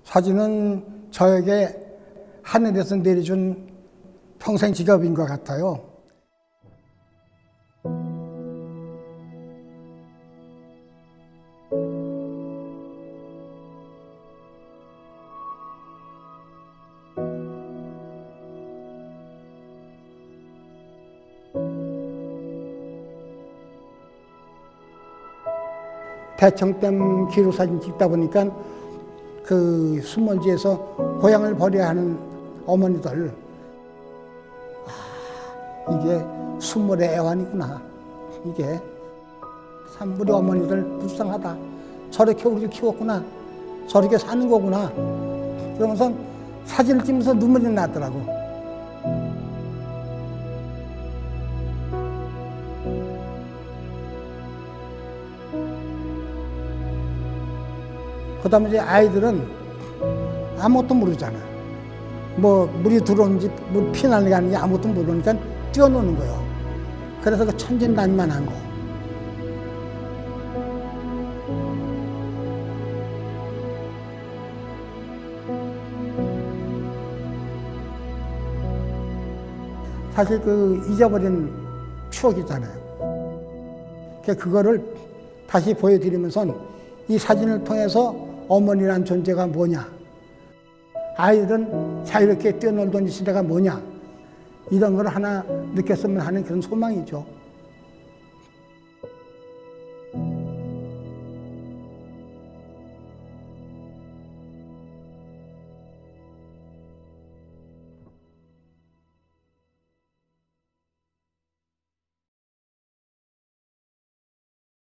사진은 저에게 하늘에서 내려준 평생 직업인 것 같아요. 대청댐 기록사진 찍다 보니까 그 수문지에서 고향을 버려야 하는 어머니들, 이게 수몰의 애환이구나. 이게 참 우리 어머니들 불쌍하다. 저렇게 우리를 키웠구나. 저렇게 사는 거구나. 그러면서 사진을 찍으면서 눈물이 나더라고. 그 다음에 이제 아이들은 아무것도 모르잖아. 뭐 물이 들어오는지 물 피나는 게 아닌지 아무것도 모르니까 뛰어노는 거예요. 그래서 그 천진난만한 거. 사실 그 잊어버린 추억이잖아요. 그거를 다시 보여드리면서 이 사진을 통해서 어머니란 존재가 뭐냐, 아이들은 자유롭게 뛰어놀던 시대가 뭐냐, 이런 걸 하나 느꼈으면 하는 그런 소망이죠.